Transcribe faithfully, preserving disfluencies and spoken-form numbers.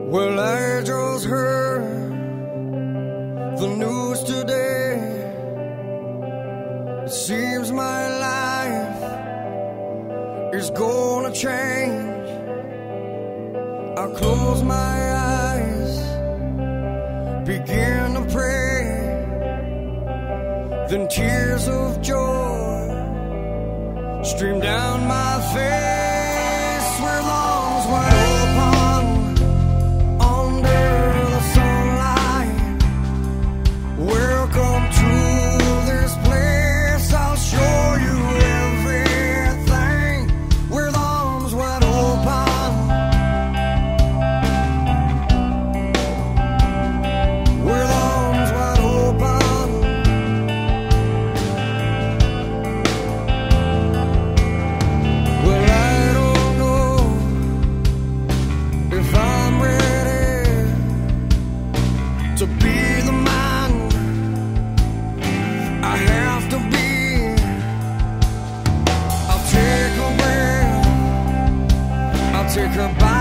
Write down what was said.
Well, I just heard the news today. It seems my life is gonna change. I close my eyes, begin to pray, then tears of joy stream down my face. Where lungs wide open under the sunlight. Welcome to this place, I'll show you everything. With arms wide open, with arms wide open. Well, I don't know if I'm ready to be the man I have to be. I'll take a breath, I'll take a bite.